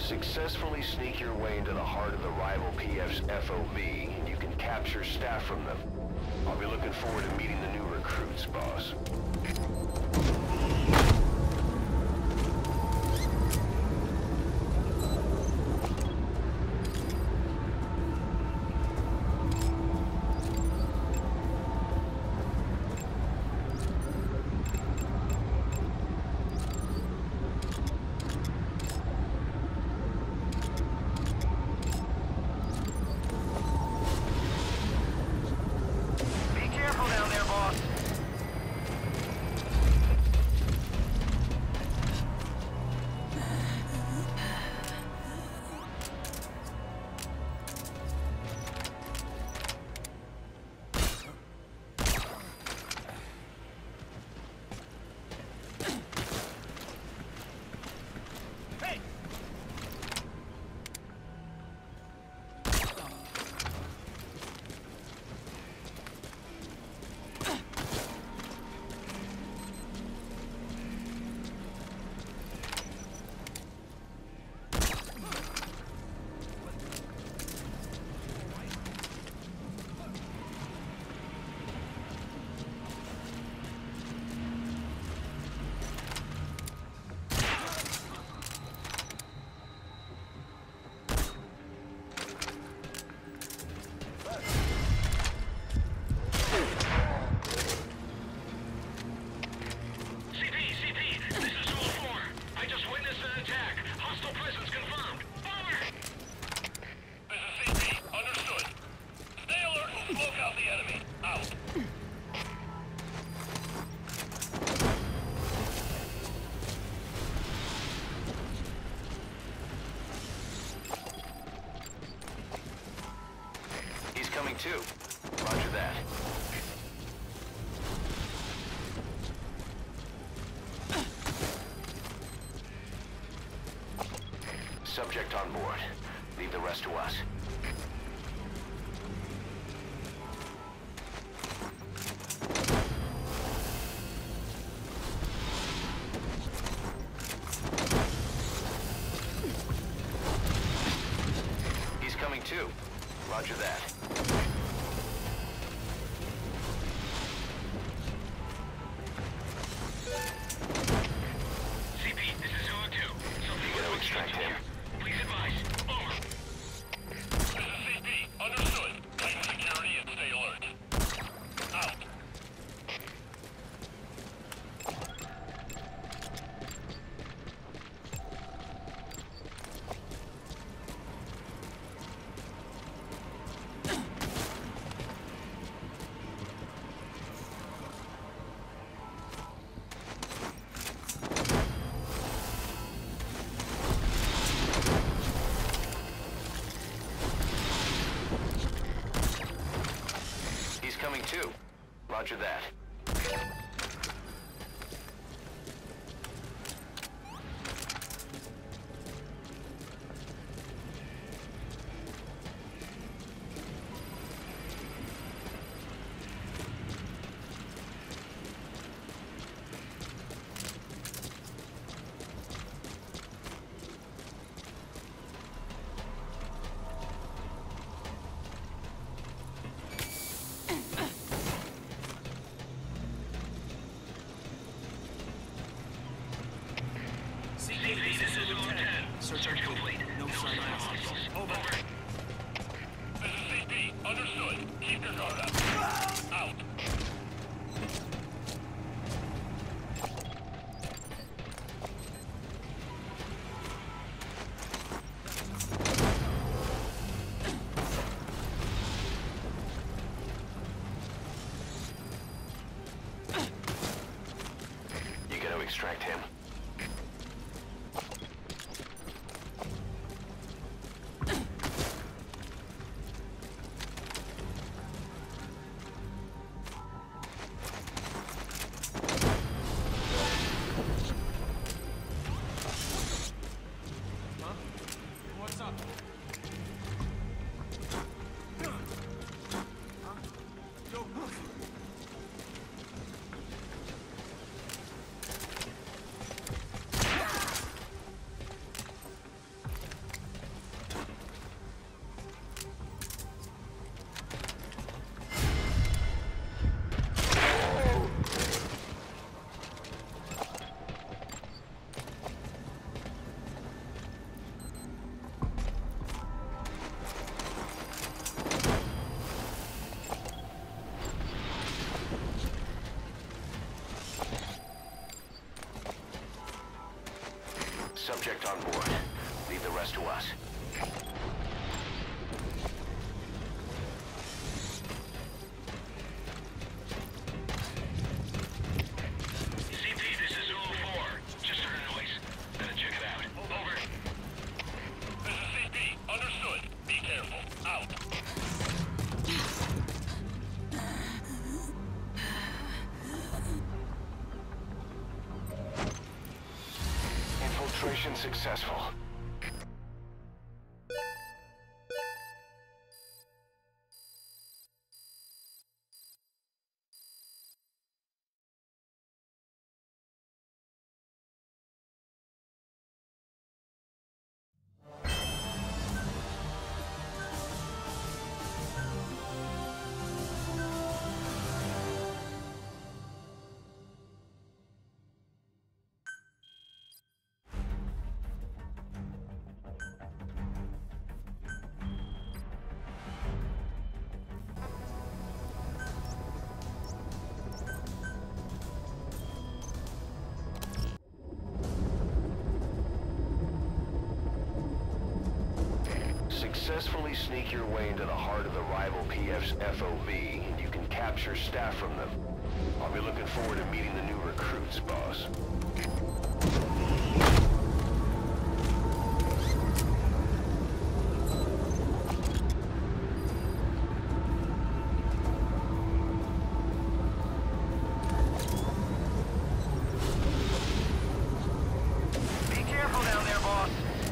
Successfully sneak your way into the heart of the rival PF's FOB, and you can capture staff from them. I'll be looking forward to meeting the new recruits, boss. Coming too. Roger that. Subject on board. Leave the rest to us. He's coming too. Roger that. Coming too. Roger that. Subject on board. Leave the rest to us. CP, this is Zulu 4. Just heard a noise. Gotta check it out. Over. This is CP. Understood. Be careful. Out. Infiltration successful. Successfully sneak your way into the heart of the rival PF's FOB, and you can capture staff from them. I'll be looking forward to meeting the new recruits, boss. Be careful down there, boss.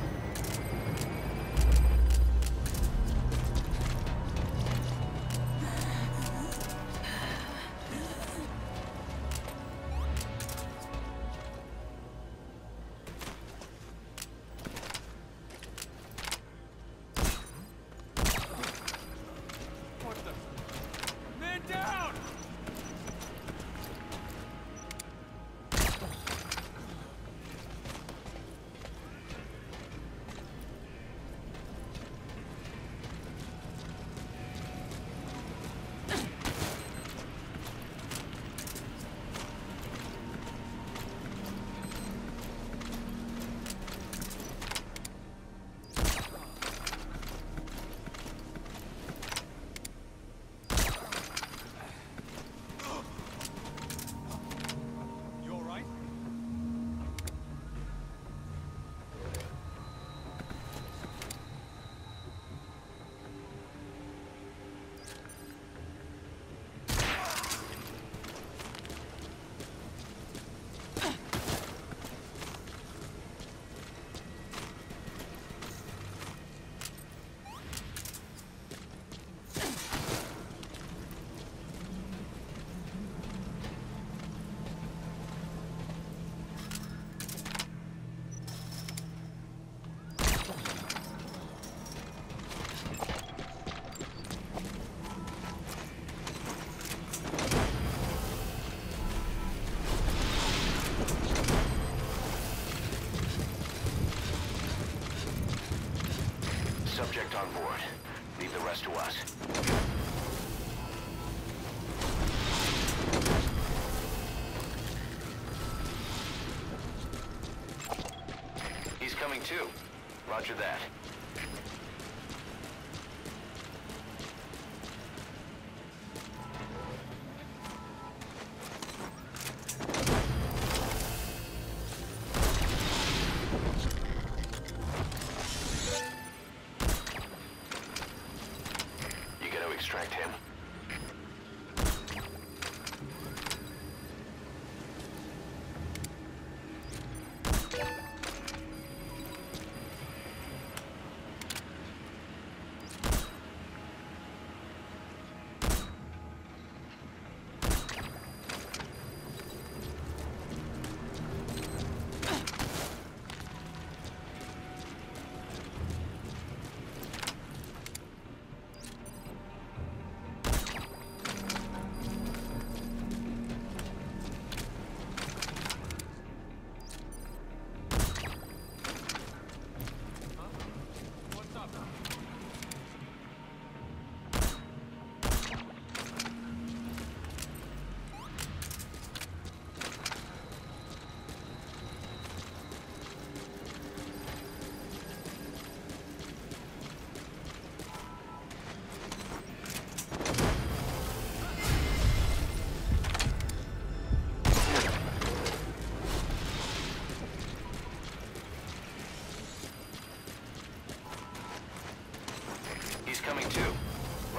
Subject on board. Leave the rest to us. He's coming too. Roger that. Extract him.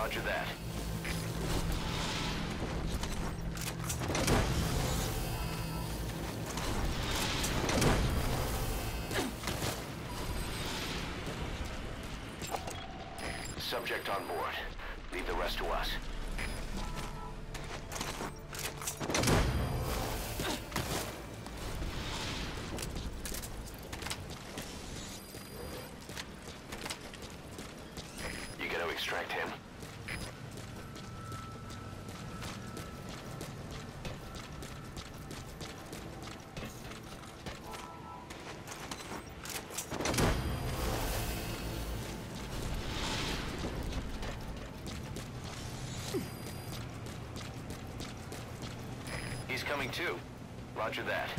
Roger that. Subject on board. Leave the rest to us. You gonna extract him? He's coming too. Roger that.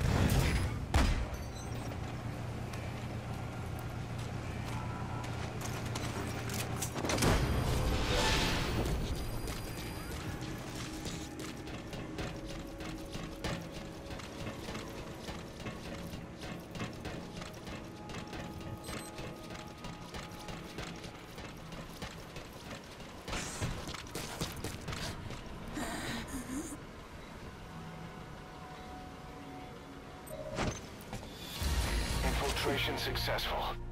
Infiltration successful.